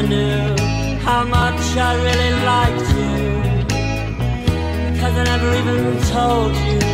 never knew how much I really liked you, because I never even told you